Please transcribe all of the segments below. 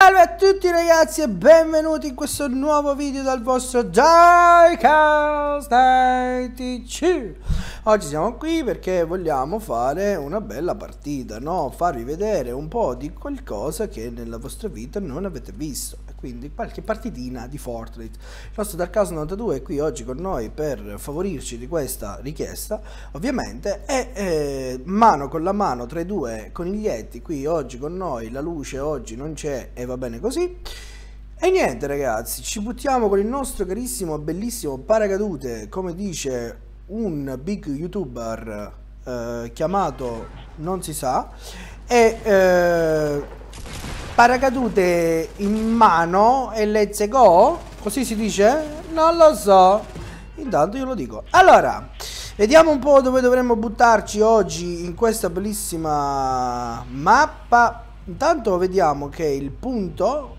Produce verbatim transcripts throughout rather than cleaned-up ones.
Salve a tutti ragazzi e benvenuti in questo nuovo video dal vostro Diecast novantacinque. Oggi siamo qui perché vogliamo fare una bella partita, no? Farvi vedere un po' di qualcosa che nella vostra vita non avete visto. E quindi qualche partitina di Fortnite. Il nostro Diecast novantadue è qui oggi con noi per favorirci di questa richiesta, ovviamente. E eh, mano con la mano tra i due coniglietti qui oggi con noi. La luce oggi non c'è e va bene così. E niente ragazzi, ci buttiamo con il nostro carissimo bellissimo paracadute, come dice un big youtuber eh, chiamato non si sa, e eh, paracadute in mano e let's go, così si dice? Non lo so, intanto io lo dico. Allora, vediamo un po' dove dovremmo buttarci oggi in questa bellissima mappa. Intanto vediamo che il punto,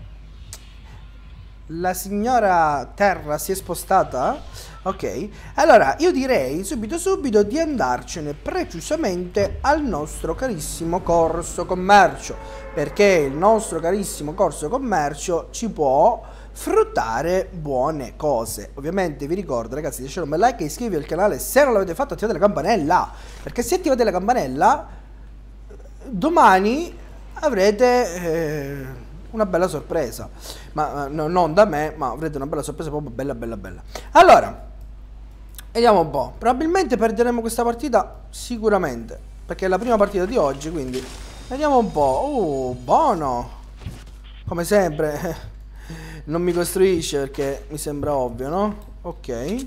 la signora Terra si è spostata. Ok, allora io direi subito subito di andarcene precisamente al nostro carissimo corso commercio, perché il nostro carissimo corso commercio ci può fruttare buone cose. Ovviamente vi ricordo ragazzi di lasciare un bel like e iscrivervi al canale se non l'avete fatto, attivate la campanella, perché se attivate la campanella domani avrete eh, una bella sorpresa, ma no, non da me, ma avrete una bella sorpresa proprio bella bella bella. Allora, vediamo un po'. Probabilmente perderemo questa partita sicuramente, perché è la prima partita di oggi, quindi vediamo un po'. Oh, buono. Come sempre non mi costruisce perché mi sembra ovvio, no? Ok.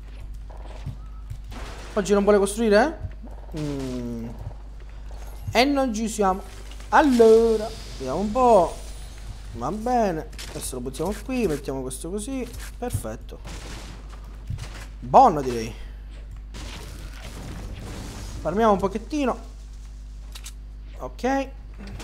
Oggi non vuole costruire? Mm. E non ci siamo. Allora, vediamo un po'. Va bene. Adesso lo buttiamo qui, mettiamo questo così. Perfetto. Buono direi. Farmiamo un pochettino. Ok.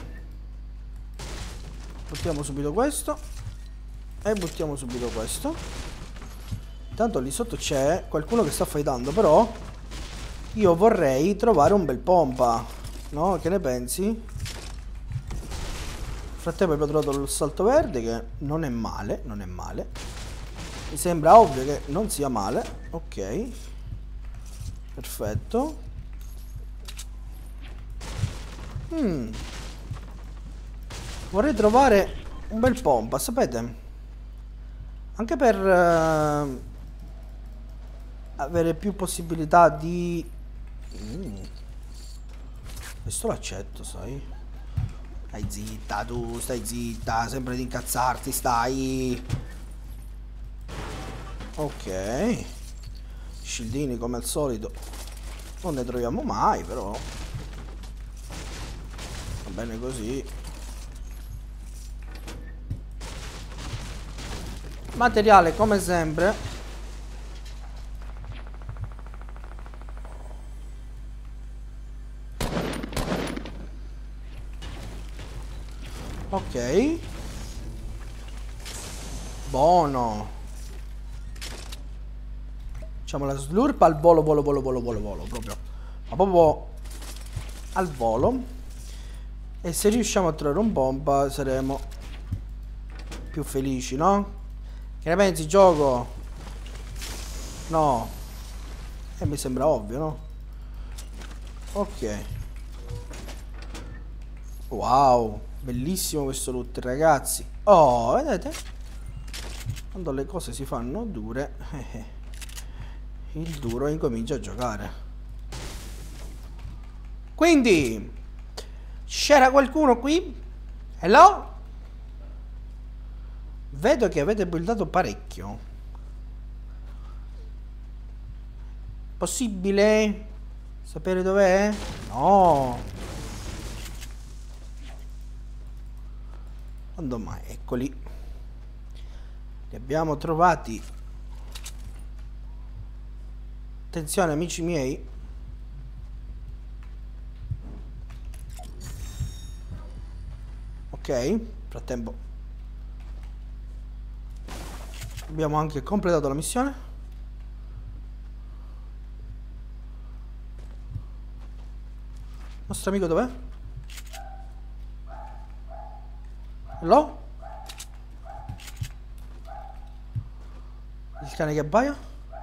Buttiamo subito questo. E buttiamo subito questo. Intanto lì sotto c'è qualcuno che sta fightando, però io vorrei trovare un bel pompa, no? Che ne pensi? Nel frattempo abbiamo trovato il salto verde, che non è male, non è male. Mi sembra ovvio che non sia male. Ok. Perfetto. Hmm. Vorrei trovare un bel pompa, sapete? Anche per uh, avere più possibilità di... Mm. Questo l'accetto, sai? Stai zitta tu, stai zitta, sempre di incazzarti, stai. Ok. Scildini come al solito non ne troviamo mai, però va bene così. Materiale come sempre. Ok. Buono. Facciamo la slurp al volo, volo, volo, volo, volo, volo, proprio. Ma proprio al volo. E se riusciamo a trovare un pompa saremo più felici, no? Che ne pensi, gioco? No. E eh, mi sembra ovvio, no? Ok. Wow. Bellissimo questo loot, ragazzi. Oh, vedete? Quando le cose si fanno dure, il duro incomincia a giocare. Quindi c'era qualcuno qui? Hello? Vedo che avete buildato parecchio. Possibile sapere dov'è? No. Quando mai? Eccoli. Li abbiamo trovati. Attenzione amici miei. Ok. Frattempo abbiamo anche completato la missione. Il nostro amico dov'è? Hello? Il cane che abbaia?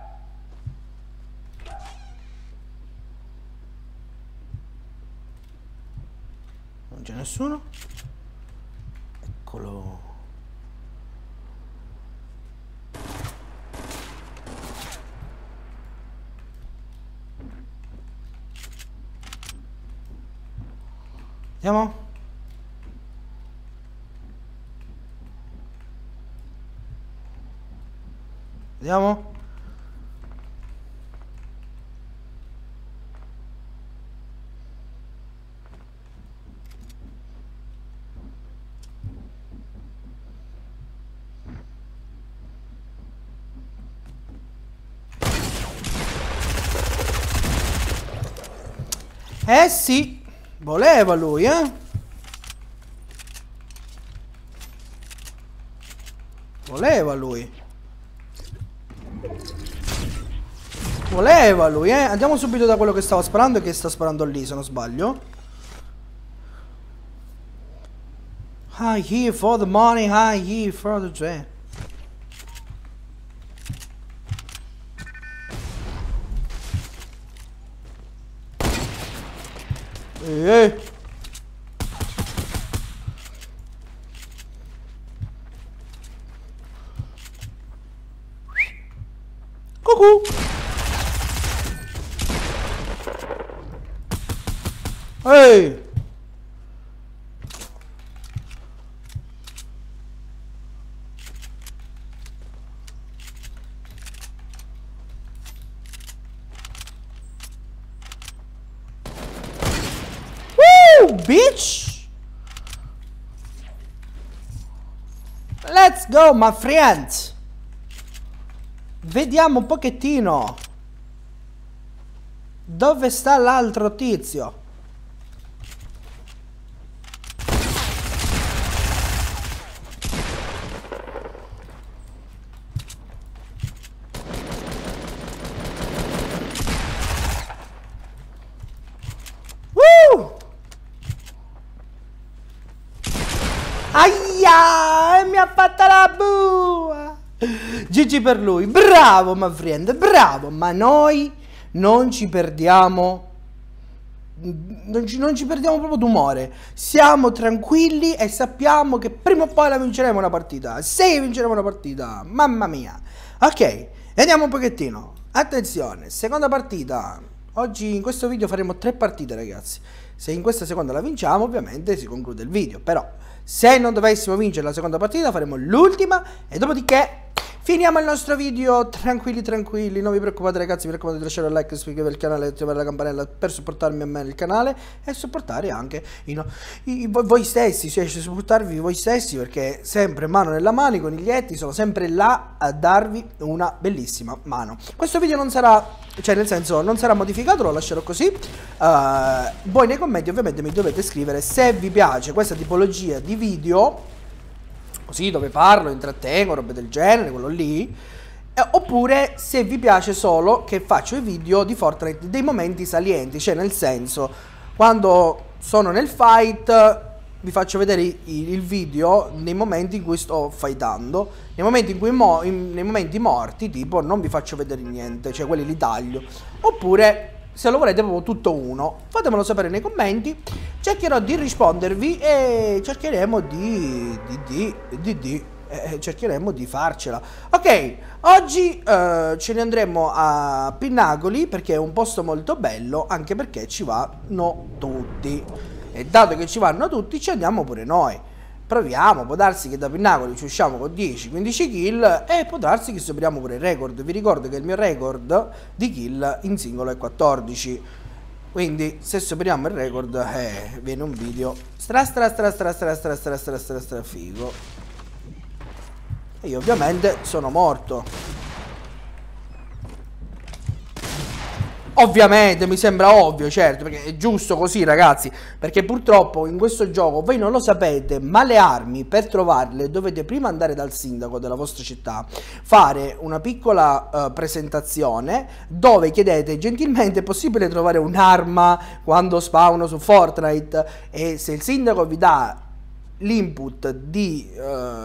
Non c'è nessuno. Eccolo. Andiamo? Vediamo? Eh sì, voleva lui, eh? Voleva lui. Voleva lui, eh? Andiamo subito da quello che stava sparando e che sta sparando lì, se non sbaglio. I'm here for the money, I'm here for the dream. Ehi. Cucù. Ehi. Woo, bitch. Let's go, my friends. Vediamo un pochettino. Dove sta l'altro tizio? Woo! Aia! Mi ha fatta la bua! G G per lui, bravo my friend, bravo, ma noi non ci perdiamo, non ci, non ci perdiamo proprio d'umore, siamo tranquilli e sappiamo che prima o poi la vinceremo una partita, se vinceremo una partita, mamma mia. Ok, vediamo un pochettino, attenzione, seconda partita, oggi in questo video faremo tre partite ragazzi, se in questa seconda la vinciamo ovviamente si conclude il video, però se non dovessimo vincere la seconda partita faremo l'ultima e dopodiché finiamo il nostro video tranquilli tranquilli, non vi preoccupate ragazzi, vi raccomando di lasciare un like, iscrivetevi al canale e attivare la campanella per supportarmi a me nel canale e supportare anche i no, i, voi, voi stessi, cioè supportarvi voi stessi perché sempre mano nella mano, i coniglietti sono sempre là a darvi una bellissima mano. Questo video non sarà, cioè nel senso non sarà modificato, lo lascerò così, uh, voi nei commenti ovviamente mi dovete scrivere se vi piace questa tipologia di video, così dove parlo, intrattengo, robe del genere, quello lì, eh, oppure se vi piace solo che faccio i video di Fortnite dei momenti salienti, cioè nel senso quando sono nel fight vi faccio vedere i, il video nei momenti in cui sto fightando, nei momenti in cui mo, in, nei momenti morti tipo non vi faccio vedere niente, cioè quelli li taglio, oppure se lo volete proprio tutto uno, fatemelo sapere nei commenti, cercherò di rispondervi e cercheremo di, di, di, di, di eh, cercheremo di farcela. Ok, oggi eh, ce ne andremo a Pinnacoli perché è un posto molto bello, anche perché ci vanno tutti, e dato che ci vanno tutti ci andiamo pure noi. Proviamo, può darsi che da Pinnacoli ci usciamo con dieci quindici kill e può darsi che superiamo pure il record. Vi ricordo che il mio record di kill in singolo è quattordici, quindi se superiamo il record eh, viene un video stra stra stra stra stra stra stra stra stra stra figo. E io ovviamente sono morto. Ovviamente mi sembra ovvio, certo, perché è giusto così ragazzi, perché purtroppo in questo gioco voi non lo sapete, ma le armi per trovarle dovete prima andare dal sindaco della vostra città, fare una piccola uh, presentazione dove chiedete gentilmente è possibile trovare un'arma quando spawno su Fortnite, e se il sindaco vi dà l'input di, uh,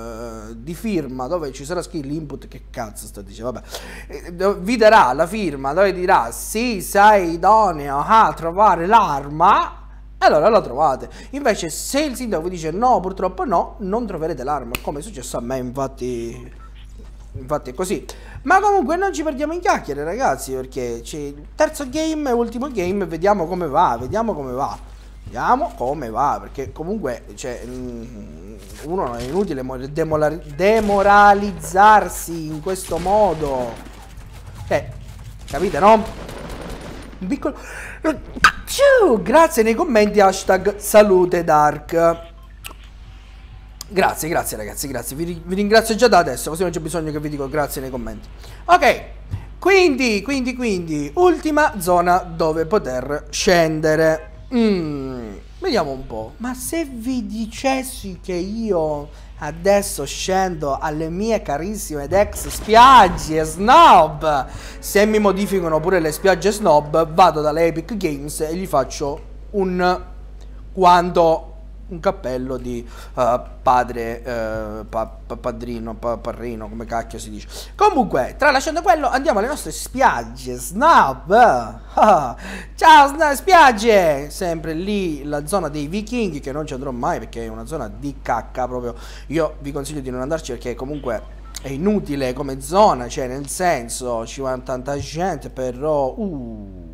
uh, di firma dove ci sarà scritto l'input, che cazzo sto dicendo, vabbè, eh, vi darà la firma dove dirà sì, sei idoneo a trovare l'arma, e allora la trovate. Invece se il sindaco vi dice no, purtroppo no, non troverete l'arma, come è successo a me, infatti, infatti è così. Ma comunque non ci perdiamo in chiacchiere, ragazzi, perché c'è il terzo game e ultimo game, vediamo come va, vediamo come va. Vediamo come va, perché comunque cioè, uno è inutile demoralizzarsi in questo modo. Eh, capite, no? Un piccolo... Grazie nei commenti, hashtag salute dark. Grazie, grazie ragazzi, grazie. Vi, vi ringrazio già da adesso, così non c'è bisogno che vi dico grazie nei commenti. Ok, quindi, quindi, quindi, ultima zona dove poter scendere. Mm, vediamo un po'. Ma se vi dicessi che io adesso scendo alle mie carissime ed ex spiagge snob, se mi modificano pure le spiagge snob, vado dalle Epic Games e gli faccio un quanto un cappello di uh, padre uh, pa, pa, padrino pa, parrino, come cacchio si dice. Comunque, tralasciando quello, andiamo alle nostre spiagge snob. Ah, ciao snob, spiagge, sempre lì la zona dei vichinghi, che non ci andrò mai perché è una zona di cacca proprio. Io vi consiglio di non andarci perché comunque è inutile come zona, cioè nel senso ci va tanta gente, però uh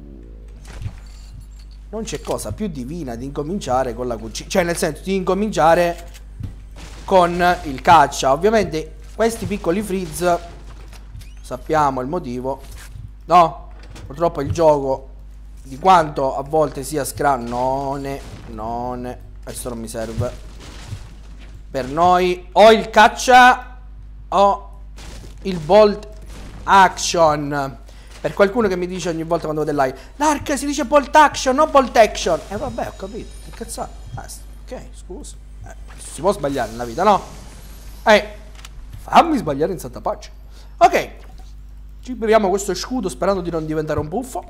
non c'è cosa più divina di incominciare con la cucina, cioè nel senso di incominciare con il caccia. Ovviamente questi piccoli freeze sappiamo il motivo, no? Purtroppo il gioco, di quanto a volte sia scram, non è, non è, questo non mi serve per noi. O il caccia o il bolt action. Per qualcuno che mi dice ogni volta quando vedo live, Dark si dice bolt action, no bolt action. E eh, vabbè, ho capito, che cazzo. Ah, ok, scusa. Eh, si può sbagliare nella vita, no? Eh, fammi sbagliare in santa pace. Ok, ci beviamo questo scudo sperando di non diventare un buffo.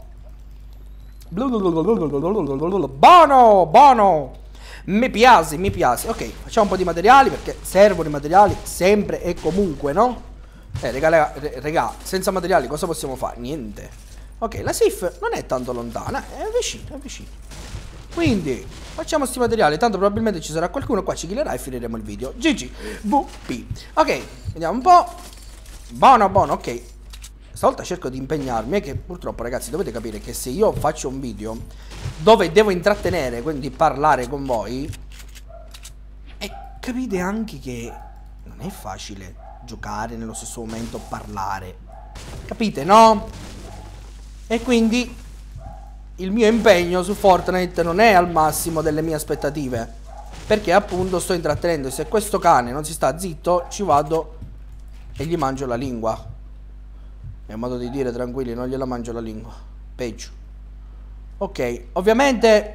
Buono, buono. Mi piace, mi piace. Ok, facciamo un po' di materiali perché servono i materiali sempre e comunque, no? Eh, regà, regà, senza materiali cosa possiamo fare? Niente. Ok, la safe non è tanto lontana, è vicino, è vicino. Quindi, facciamo sti materiali, tanto probabilmente ci sarà qualcuno qua, ci killerà e finiremo il video. G G V P. Ok, vediamo un po'. Buono, buono, ok. Stavolta cerco di impegnarmi, è che purtroppo, ragazzi, dovete capire che se io faccio un video dove devo intrattenere, quindi parlare con voi, e capite anche che non è facile giocare nello stesso momento, parlare, capite, no? E quindi il mio impegno su Fortnite non è al massimo delle mie aspettative, perché appunto sto intrattenendo, e se questo cane non si sta zitto ci vado e gli mangio la lingua. È un modo di dire, tranquilli, non gliela mangio la lingua, peggio. Ok, ovviamente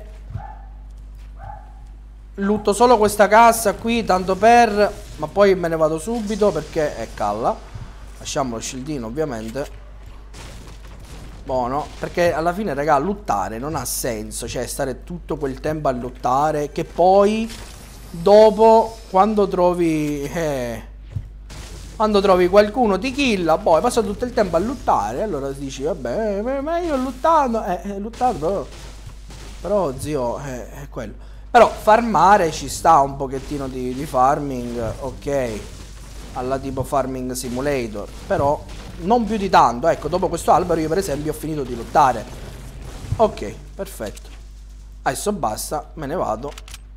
lutto solo questa cassa qui, tanto per, ma poi me ne vado subito perché è calla. Lasciamo lo shieldino, ovviamente. Buono, perché alla fine, raga, lottare non ha senso. Cioè, stare tutto quel tempo a lottare, che poi dopo, quando trovi eh, quando trovi qualcuno ti killa, poi passa tutto il tempo a lottare. Allora dici, vabbè, ma io ho lottato, eh, eh lottato però, però zio, eh, è quello. Però farmare ci sta un pochettino di, di farming, ok, alla tipo Farming Simulator, però non più di tanto. Ecco, dopo questo albero io per esempio ho finito di lottare. Ok, perfetto. Adesso basta, me ne vado.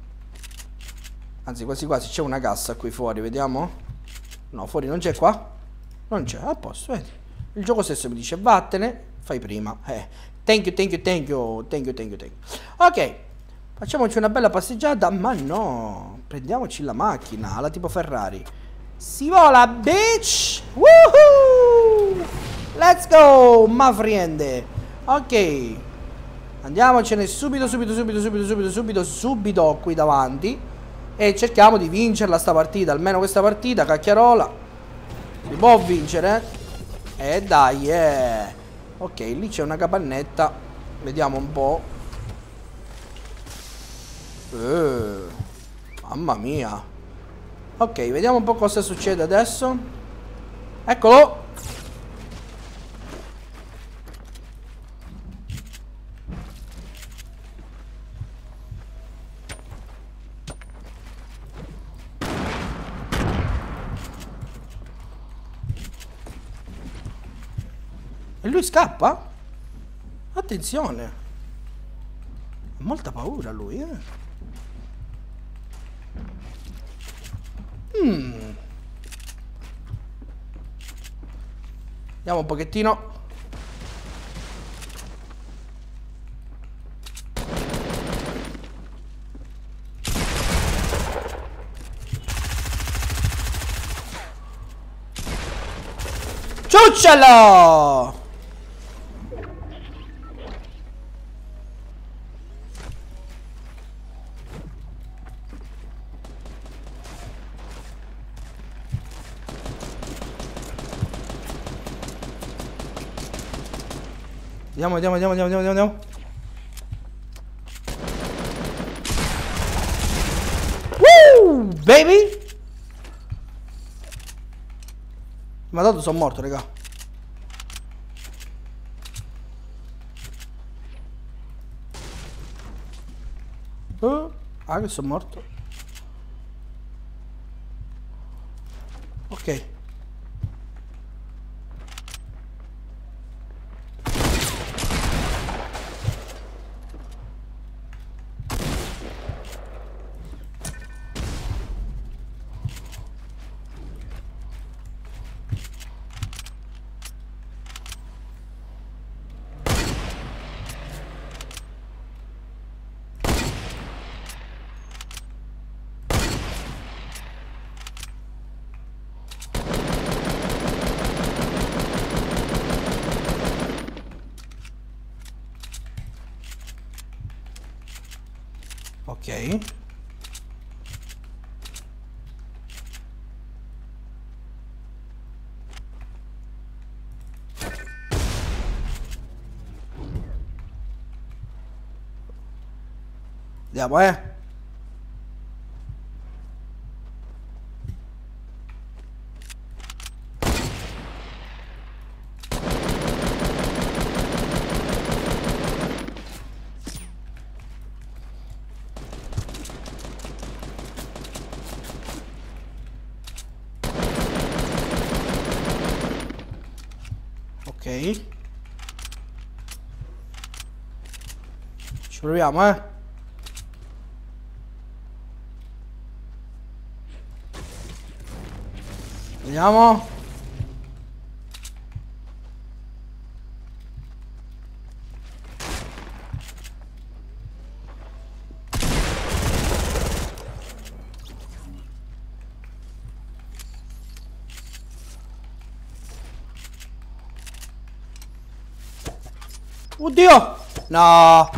Anzi, quasi quasi c'è una cassa qui fuori, vediamo. No, fuori non c'è qua? Non c'è, a posto, vedi. Il gioco stesso mi dice vattene, fai prima. Eh, thank you, thank you, thank you, thank you, thank you, thank you. Ok. Facciamoci una bella passeggiata, ma no, prendiamoci la macchina, alla tipo Ferrari. Si vola, bitch! Woohoo! Let's go, ma friende. Ok, andiamocene subito, subito, subito, subito, subito, subito, subito qui davanti. E cerchiamo di vincerla sta partita, almeno questa partita, cacchiarola. Si può vincere? Eh dai, eh. Ok, lì c'è una capannetta, vediamo un po'. Eh, mamma mia. Ok, vediamo un po' cosa succede adesso. Eccolo. E lui scappa? Attenzione. Ha molta paura lui, eh. Mm. Andiamo un pochettino. Ciuccialo! Andiamo, andiamo, andiamo, andiamo, andiamo, andiamo. Woo, baby! Ma tanto sono morto, raga. Uh, ah, che sono morto. Ok. Ok. Andiamo, eh. Ok. Ci proviamo, eh. Vediamo. Oddio! No!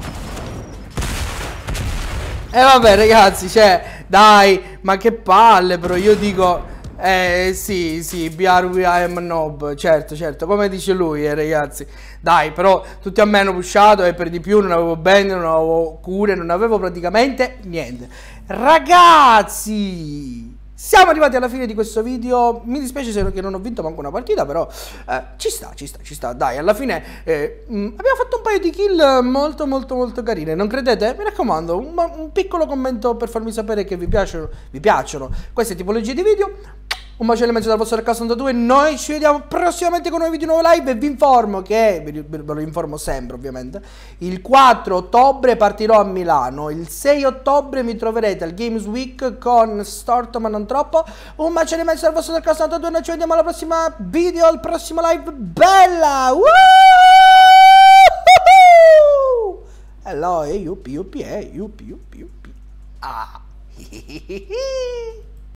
E eh, vabbè ragazzi, cioè, dai, ma che palle, però io dico... Eh sì, sì, B R W I am noob, certo, certo, come dice lui, eh ragazzi. Dai, però tutti a me hanno pushato e per di più non avevo band, non avevo cure, non avevo praticamente niente. Ragazzi! Siamo arrivati alla fine di questo video. Mi dispiace se che non ho vinto manco una partita, però eh, ci sta, ci sta, ci sta. Dai, alla fine eh, mh, abbiamo fatto un paio di kill molto, molto, molto carine. Non credete? Mi raccomando, un, un piccolo commento per farmi sapere che vi piacciono, vi piacciono queste tipologie di video. Un bacione mezzo dal vostro R K ottantadue. Noi ci vediamo prossimamente con nuovi video, nuovo live. E vi informo che, ve lo informo sempre ovviamente, il quattro ottobre partirò a Milano. Il sei ottobre mi troverete al Games Week con Storto ma non troppo. Un bacione mezzo dal vostro R K ottantadue. Noi ci vediamo alla prossima video, al prossimo live. Bella! Hello, yuppie, yuppie, yuppie, yuppie, yuppie. Ah.